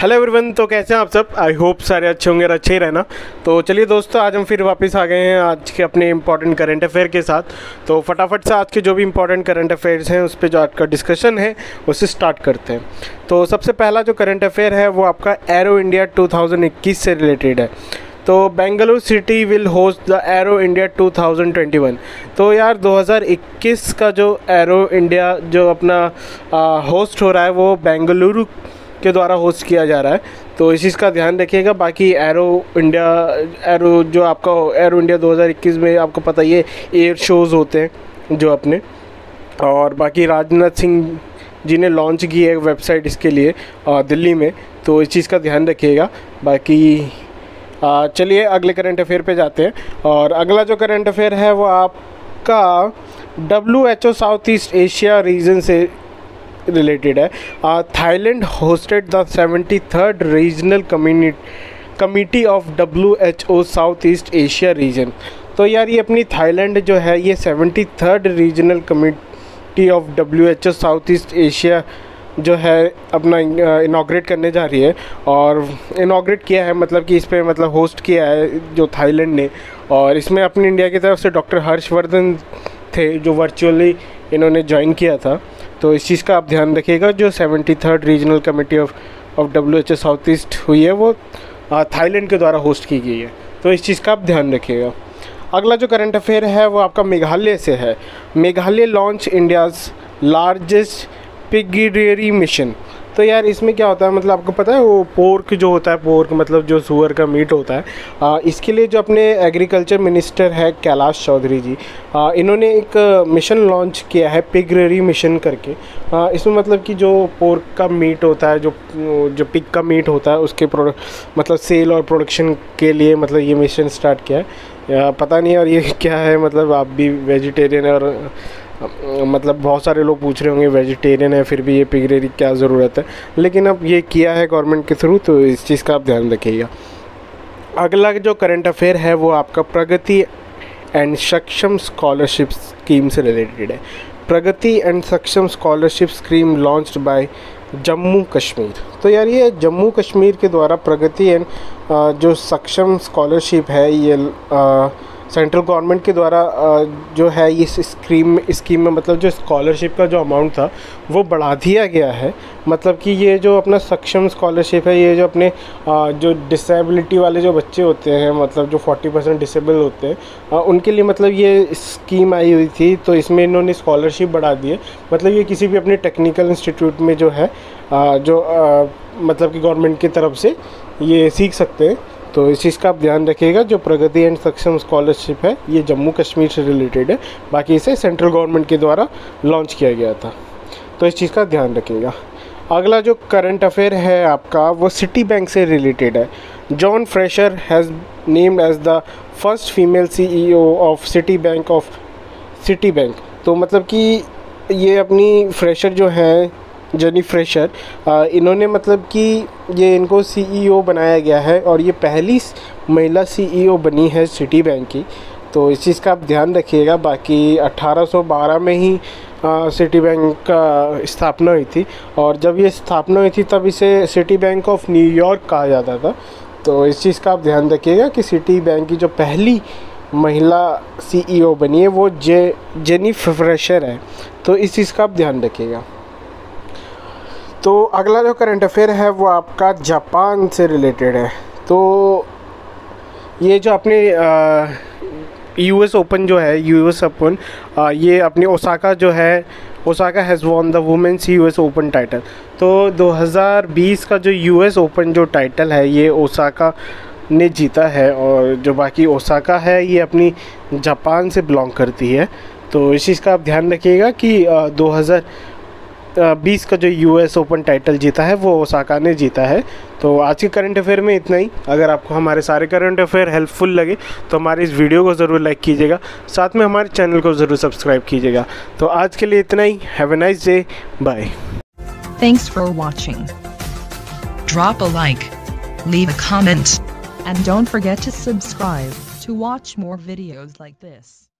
Hello everyone, तो कैसे हैं आप सब। आई होप सारे अच्छे होंगे और अच्छे ही रहना। तो चलिए दोस्तों, आज हम फिर वापस आ गए हैं आज के अपने इंपॉर्टेंट करंट अफेयर के साथ। तो फटाफट से आज के जो भी इंपॉर्टेंट करंट अफेयर्स हैं उस पर जो आज का डिस्कशन है उससे स्टार्ट करते हैं। तो सबसे पहला जो करंट अफेयर है वो आपका एरो इंडिया 2021 से रिलेटेड है। तो Bengaluru city will host the Aero India 2021। तो यार 2021 का जो एरो इंडिया जो अपना होस्ट हो रहा है वो बेंगलुरु के द्वारा होस्ट किया जा रहा है। तो इस चीज़ का ध्यान रखिएगा। बाकी एरो जो आपका एरो इंडिया 2021 में आपको पता ही है एयर शोज़ होते हैं जो अपने, और बाकी राजनाथ सिंह जी ने लॉन्च की है वेबसाइट इसके लिए दिल्ली में। तो इस चीज़ का ध्यान रखिएगा। बाकी चलिए अगले करंट अफेयर पे जाते हैं। और अगला जो करंट अफेयर है वो आपका WHO South East Asia region से रिलेटेड है। Thailand hosted the 73rd regional committee of WHO South East Asia region. तो यार ये अपनी थाईलैंड जो है ये 73rd regional committee of WHO South East Asia जो है अपना इनाग्रेट करने जा रही है। और इनाग्रेट किया है मतलब कि इस पर मतलब होस्ट किया है जो थाईलैंड ने। और इसमें अपनी इंडिया की तरफ से डॉक्टर हर्षवर्धन थे जो वर्चुअली इन्होंने ज्वाइन किया था। तो इस चीज़ का आप ध्यान रखिएगा। जो 73rd regional committee of WHO South East हुई है वो थाईलैंड के द्वारा होस्ट की गई है। तो इस चीज़ का आप ध्यान रखिएगा। अगला जो करंट अफेयर है वो आपका मेघालय से है। Meghalaya launch India's largest piggery mission. तो यार इसमें क्या होता है मतलब आपको पता है वो पोर्क जो होता है, पोर्क मतलब जो सुअर का मीट होता है, इसके लिए जो अपने एग्रीकल्चर मिनिस्टर है कैलाश चौधरी जी, इन्होंने एक मिशन लॉन्च किया है पिगेरियरी मिशन करके। इसमें मतलब कि जो पोर्क का मीट होता है, जो पिग का मीट होता है उसके मतलब सेल और प्रोडक्शन के लिए मतलब ये मिशन स्टार्ट किया है। पता नहीं और ये क्या है, मतलब आप भी वेजिटेरियन है और मतलब बहुत सारे लोग पूछ रहे होंगे वेजिटेरियन है फिर भी ये पिगेरियरी क्या ज़रूरत है, लेकिन अब ये किया है गवर्नमेंट के थ्रू। तो इस चीज़ का आप ध्यान रखिएगा। अगला जो करंट अफेयर है वो आपका Pragati and Saksham scholarship scheme से रिलेटेड है। Pragati and Saksham scholarship scheme launched by Jammu Kashmir. तो यार ये जम्मू कश्मीर के द्वारा प्रगति एंड जो सक्षम स्कॉलरशिप है ये सेंट्रल गवर्नमेंट के द्वारा जो है इस स्कीम में मतलब जो स्कॉलरशिप का जो अमाउंट था वो बढ़ा दिया गया है। मतलब कि ये जो अपना सक्षम स्कॉलरशिप है ये जो अपने जो डिसेबिलिटी वाले जो बच्चे होते हैं मतलब जो 40% डिसेबल होते हैं उनके लिए मतलब ये स्कीम आई हुई थी। तो इसमें इन्होंने स्कॉलरशिप बढ़ा दी है। मतलब ये किसी भी अपने टेक्निकल इंस्टीट्यूट में जो है मतलब कि गवर्नमेंट की तरफ से ये सीख सकते हैं। तो इस चीज़ का आप ध्यान रखिएगा। जो प्रगति एंड सक्षम स्कॉलरशिप है ये जम्मू कश्मीर से रिलेटेड है, बाकी इसे सेंट्रल गवर्नमेंट के द्वारा लॉन्च किया गया था। तो इस चीज़ का ध्यान रखिएगा। अगला जो करंट अफेयर है आपका वो सिटी बैंक से रिलेटेड है। John Fraser has named as the first female CEO of Citi bank. तो मतलब कि ये अपनी फ्रेशर जो है जनी फ्रेशर, इन्होंने मतलब कि ये इनको CEO बनाया गया है और ये पहली महिला CEO बनी है सिटी बैंक की। तो इस चीज़ का आप ध्यान रखिएगा। बाकी 1812 में ही सिटी बैंक का स्थापना हुई थी और जब ये स्थापना हुई थी तब इसे सिटी बैंक ऑफ न्यूयॉर्क कहा जाता था। तो इस चीज़ का आप ध्यान रखिएगा कि सिटी बैंक की जो पहली महिला CEO बनी है वो जेनी फ्रेशर है। तो इस चीज़ का आप ध्यान रखिएगा। तो अगला जो करंट अफेयर है वो आपका जापान से रिलेटेड है। तो ये जो अपने US ओपन जो है US ओपन ये अपनी ओसाका जो है Osaka has won the women's US open title. तो 2020 का जो US ओपन जो टाइटल है ये ओसाका ने जीता है। और जो बाकी ओसाका है ये अपनी जापान से बिलोंग करती है। तो इस चीज़ का आप ध्यान रखिएगा कि 2020 का जो US ओपन टाइटल जीता है वो ओसाका ने जीता है। तो आज के करंट अफेयर में इतना ही। अगर आपको हमारे सारे करंट अफेयर हेल्पफुल लगे तो हमारे इस वीडियो को ज़रूर लाइक कीजिएगा, साथ में हमारे चैनल को ज़रूर सब्सक्राइब कीजिएगा। तो आज के लिए इतना ही। Have a nice day, bye. Thanks for watching. Drop a like, leave a comment, and don't forget to subscribe to watch more videos like this.